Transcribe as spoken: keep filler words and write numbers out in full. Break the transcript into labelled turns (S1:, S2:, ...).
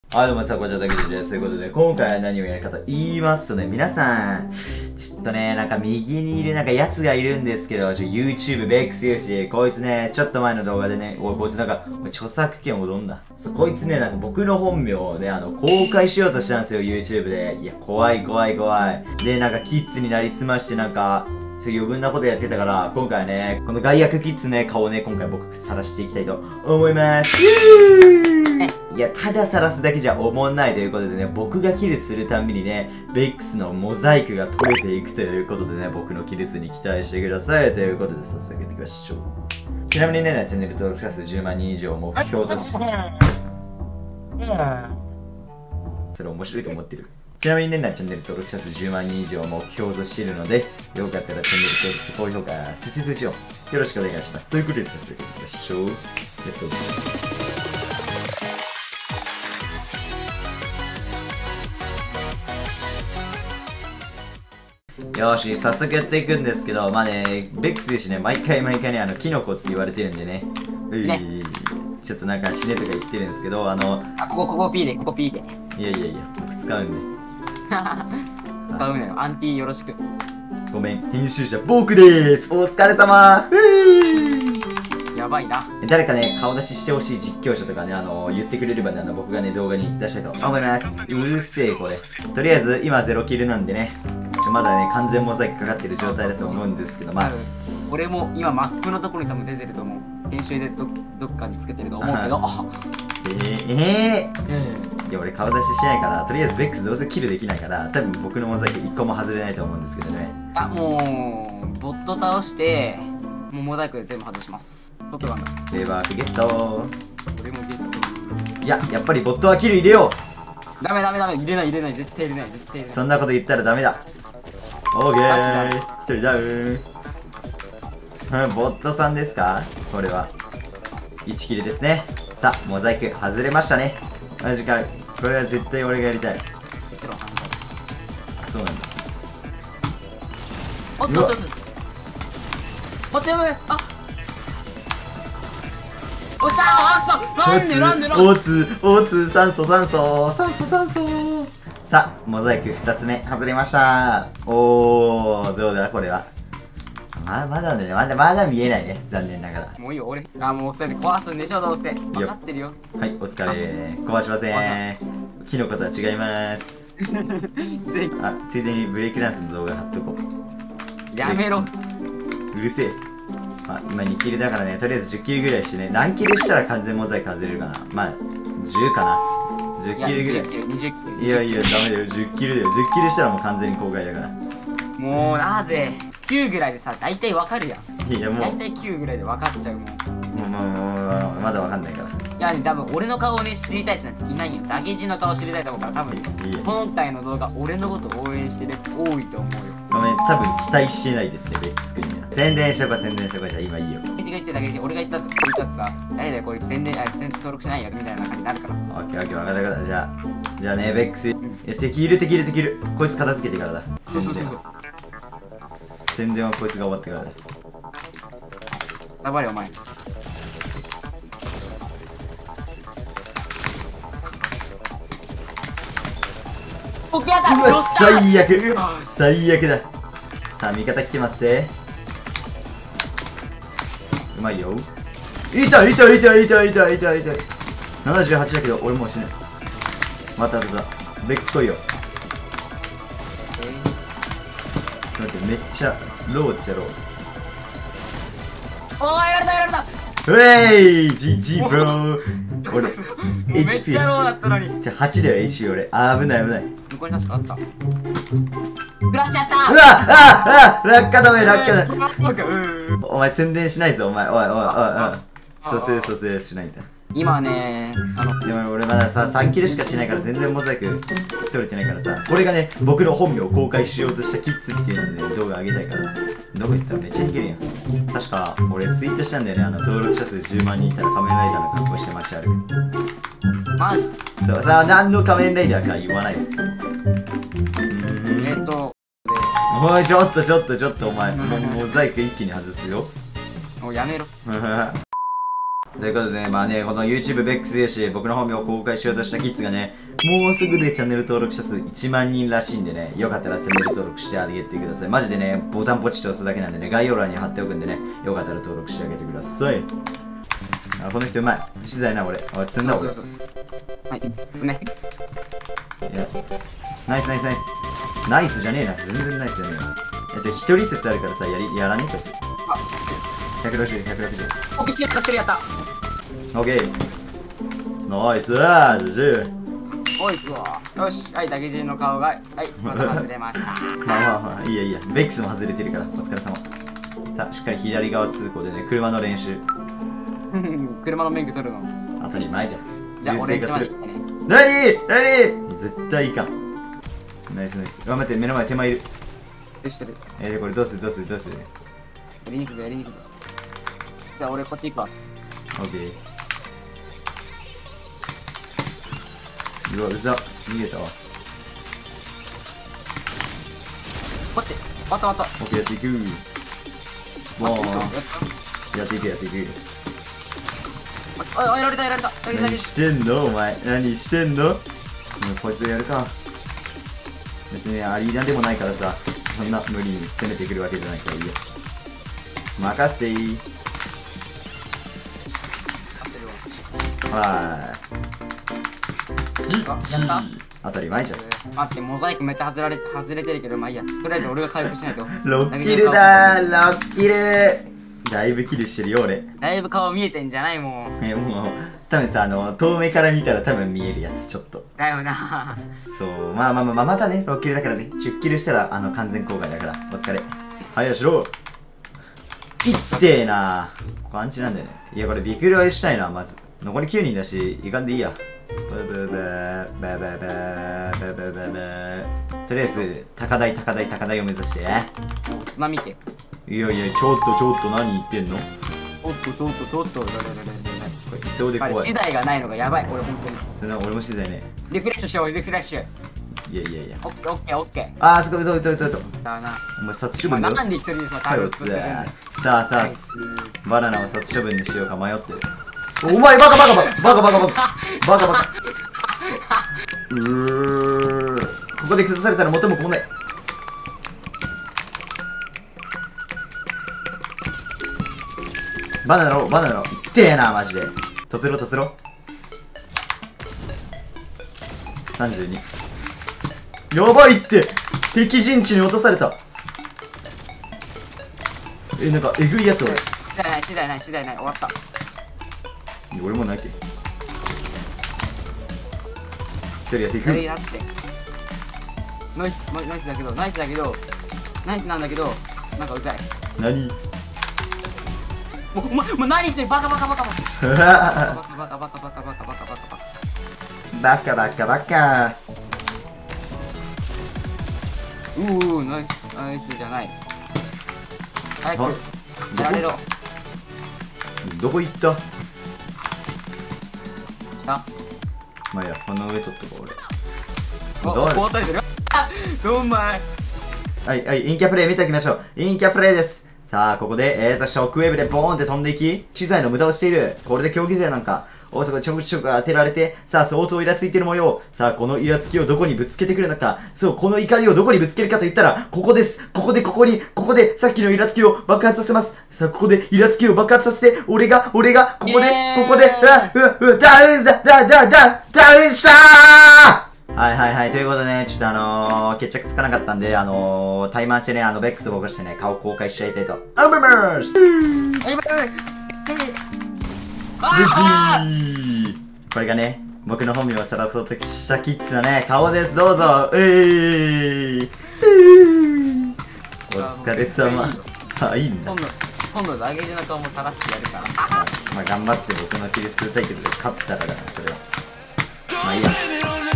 S1: はい、どうもさ、こちらだけです。ということで、今回は何をやるかと言いますとね、皆さん、ちょっとね、なんか右にいるなんかやつがいるんですけど、ちょ YouTube ベックスよし、こいつね、ちょっと前の動画でね、おい、こいつなんか、著作権をどんなそう、こいつね、なんか僕の本名をね、あの、公開しようとしたんですよ、YouTube で。いや、怖い怖い怖い。で、なんかキッズになりすましてなんか、そういう余分なことやってたから、今回はね、この害悪キッズね、顔をね、今回僕晒していきたいと思います。いや、ただ晒すだけじゃおもんないということでね、僕がキルするたんびにね、ベックスのモザイクが取れていくということでね、僕のキル数に期待してください。ということで、早速やっていきましょう。ちなみにね、チャンネル登録者数じゅうまんにん以上目標とし、それ面白いと思ってる。ちなみにね、チャンネル登録者数じゅうまんにん以上目標としているので、よかったらチャンネル登録と高評価、そして通知をよろしくお願いします。ということで、早速やっていきましょう。やっとよーし、早速やっていくんですけど、まあね、ベックスですしね、毎回毎回ね、あの、キノコって言われてるんでね、うい、ね、ちょっとなんか死ねとか言ってるんですけど、あの、
S2: あ、ここ、ここ P で、ここ P で。
S1: いやいやいや、僕使うんで。
S2: 使うのよ、アンティよろしく。
S1: ごめん、編集者、僕でーす。お疲れ様。
S2: やばいな。
S1: 誰かね、顔出ししてほしい実況者とかね、あのー、言ってくれればね、あの、僕がね、動画に出したいと思います。うるせえ、これ。とりあえず、今ゼロキルなんでね、ちょまだね、完全モザイクかかってる状態だと思うんですけど、まあ。
S2: 俺も今、マップのところに多分出てると思う。編集で ど, どっかにつけてると思うけど。
S1: えー、えー、いや、俺顔出ししてないから、とりあえずベックスどうせキルできないから、多分僕のモザイクいっこも外れないと思うんですけどね。
S2: あ、もう、ボット倒して、もうモザイクで全部外します。ボットなんだ。
S1: レバークゲット。
S2: 俺もゲット。
S1: いや、やっぱりボットはキル入れよ
S2: う。ダメダメダメ、入れない入れない、絶対入れない、絶対入れない。
S1: そんなこと言ったらダメだ。オーケー。一人ダウン。ボットさんですかこれは。いちキルですね。さあ、モザイク外れましたね。マジか。これは絶対俺がやりたい。そうなんだ。
S2: おっとおっとおっと。待ってやばい。あおっしゃーなんでなんでなんで
S1: オーツー、オーツー、酸素酸素、酸素酸素。さあ、モザイクふたつめ外れました。おー、どうだこれは。まあ、まだね、まだまだ見えないね。残念ながら。
S2: もういいよ、俺。あ、もうそれで壊すんでしょ、どうせ。分かってるよ。
S1: はい、お疲れ。壊しません。キノコとは違います。あ、ついでにブレイクダンスの動画貼っとこう。
S2: やめろ。
S1: うるせえ。まあ、今にキルだからね、とりあえずじゅっキルぐらいしてね。何キルしたら完全モザイク外れるかな。まあ、じゅうかな。じゅっキルぐらい。
S2: にじゅっキル。
S1: いやいや、ダメだよ。じゅっキルだよ。じゅっキルしたらもう完全に公開だから。
S2: もうなぜきゅうぐらいでさ、大体わかるやん。
S1: いやもう。
S2: 大体きゅうぐらいで分かっちゃうもん。
S1: もうもうもう、まだわかんないから。
S2: いや、多分俺の顔をね、知りたいやつなんていないよ。ダゲージの顔知りたいと思うから、多分今回の動画、俺のこと応援してるやつ多いと思うよ。
S1: ごめん、多分期待してないですね、ベックス君には。宣伝しとこう、宣伝しとこう。じゃあ今いいよ。
S2: ダゲージが言ってダゲージ、俺が言ったって言ったってさ、誰だよこいつ宣伝、あ、宣登録しないよみたいな感じになるから。
S1: オッケーオッケー、わかったわかった。じゃあ、じゃあね、ベックス。いや、敵いる敵いる敵いる。こいつ片付けてからだ。
S2: そうそうそうそう。
S1: 宣伝はこいつが終わってからだ。
S2: やばいお前。オッケーだ。
S1: うわ、最悪最悪だ。さあ、味方来てますぜ。うまいよ。痛い痛い痛い痛い痛い痛い痛い痛い。ななじゅうはちだけど俺もう死ぬ。またまたベックス来いよ。待って、めっちゃローっちゃロー。
S2: おー、やられたやられた。
S1: ウェイ ジージー ブロー。俺 エイチピー
S2: めっちゃローだったのに。
S1: じゃあはちだよ エイチピー 俺。あー危ない危ない。
S2: 向こうに確かあった。食らっちゃった。
S1: うわああ落下だめ落下だ。
S2: うん
S1: お前宣伝しないぞお前。おいおいおいおい。蘇生蘇生しないんだ。
S2: 今ね、あの
S1: でも俺まだささんキルしかしてないから全然モザイク取れてないからさ、これがね僕の本名を公開しようとしたキッズっていうので動画上げたいから。どこ行ったらめっちゃいけるやん。確か俺ツイートしたんだよね。あの登録者数じゅうまんにんいたら仮面ライダーの格好して街歩く。
S2: マジ
S1: そうさあ、何の仮面ライダーか言わないですよ。
S2: えっと
S1: おいちょっとちょっとちょっとお前モザイク一気に外すよ。
S2: もうやめろ。
S1: ということでね、まあね、この YouTube ベックスよし、僕の本名を公開しようとしたキッズがね、もうすぐでチャンネル登録者数いちまんにんらしいんでね、よかったらチャンネル登録してあげてください。マジでね、ボタンポチッと押すだけなんでね、概要欄に貼っておくんでね、よかったら登録してあげてください。あ、この人うまい。資材な、俺。おい、積んだ俺。
S2: そうそうそうはい、ですね。
S1: いや、ナイスナイスナイス。ナイスじゃねえな。全然ナイスじゃねえよ。いや、じゃあ一人説あるからさ、やり、やらねえこいつ。ひゃくろくじゅう、ひゃくろくじゅう。
S2: オッケー、やったやった。
S1: オッケー。ナイスー、ジュジュ。
S2: おいっすわ。よし、はい、だけじの顔が、はい、また外れました。
S1: まあまあまあ、いいやいいや。ベックスも外れてるから、お疲れ様。さあ、しっかり左側通行でね、車の練習。
S2: 車の免許取るの。
S1: 当たり前じゃん。
S2: じゃあ、俺
S1: がする。
S2: 一番に来てね。
S1: なになに絶対いいか。ナイスナイス。頑張って、目の前手前いる。
S2: よし、してる。
S1: えー、これどうするどうするどうする
S2: やりにくぞ、やりにくぞ。じゃあ、俺こっち行くわ。
S1: オッケー。うわ、うざ。逃げたわ。
S2: こっち。わったわった。
S1: オッケー、やっていく。もう、やっていくやっていく。
S2: あ、やられたやられた。
S1: 何してんのお前。何してんのもうこいつやるか。別にアリーナでもないからさ、そんな無理に攻めてくるわけじゃないからいいよ。任せていい。はーい。じ、じ、当たり前じゃん。
S2: 待って、モザイクめっちゃ外られ外れてるけど、まあいいや。とりあえず俺が回復しないと。
S1: ロッキルだー、ロッキル。だいぶキルしてるよ俺。
S2: だいぶ顔見えてんじゃないもん。
S1: え、もう、多分さ、あの、遠目から見たら多分見えるやつ、ちょっと。
S2: だよな。
S1: そう、まあまあまあ、まあ、またね、ろっキルだからね。じゅっキルしたら、あの、完全公開だから。お疲れ。はい、よしろ。いってーなー。ここアンチなんだよね。いや、これビクルはしたいな、まず。残りきゅうにんだし、いかんでいいや。バババババババババババ。とりあえず、高台、高台、高台を目指して。
S2: 津波家。
S1: いやいや、ちょっとちょっと何言ってんの？
S2: おっとちょっとちょっと。
S1: これ、いそうで怖い。
S2: 資材がないのがやばい、俺本当に。
S1: そんな俺も資材ね。
S2: リフレッシュしよう、リフレッシュ。
S1: いやいやいや。
S2: オッケーオッケーオッケー。
S1: あー、すごい、そう、そう、そう、そう。
S2: だな。
S1: お前、殺処分だよ。
S2: なんで一人でさ、
S1: はい、おつ
S2: するんだよ。
S1: さあさあ、バナナを殺処分にしようか迷ってる。お前、バカバカバカバカバカバカバカバカ。うー。ここで崩されたら元も子もない。バナナをバナナをいってえなマジで。とつろとつろさんじゅうに。やばいって、敵陣地に落とされた。え、なんかえぐいやつ俺。
S2: 資材ない資材ない資材ない、終わった。
S1: 俺も泣いて。一人やっていく。
S2: ノイスノイスだけどナイスだけどナイスなんだけど、なんかうざい。
S1: 何
S2: もうお前、もう何してんバカバカバカバカバカバカバカバカバカバカバカ
S1: バカバカバカ。
S2: うーナイスナイスじゃない。早くやられろ。
S1: どこ行った？
S2: 下
S1: まあいいや、この上取っとこう俺。
S2: お、
S1: どう
S2: こうたれてる。どんまい。
S1: はいはい、インキャプレイ見ておきましょう。インキャプレイです。さあ、ここで、えーと、ショックウェーブでボーンって飛んでいき、資材の無駄をしている。これで競技勢なんか、大阪ちょくちょく当てられて、さあ、相当イラついてる模様。さあ、このイラつきをどこにぶつけてくるのか。そう、この怒りをどこにぶつけるかと言ったら、ここです。ここで、ここに、ここで、さっきのイラつきを爆発させます。さあ、ここで、イラつきを爆発させて、俺が、俺が、ここで、ここで、うわ、うわ、うわ、ダウンだ、ダ、ダ、ダ、ダウンしたー。はいはいはい、ということでね、ちょっとあのー、決着つかなかったんで、あのー、タイマーしてね、あの、ベックスを起こしてね、顔公開しちゃいたいと思います。ジジー。これがね、僕の本名を晒そうとしたキッズのね、顔です、どうぞ。えー、お疲れ様。あ、いいんだ。
S2: 今度、今度ダゲージの顔も晒してやるから。
S1: まあ、頑張って僕のキル数対決で勝ったからな、それは。まあいいや。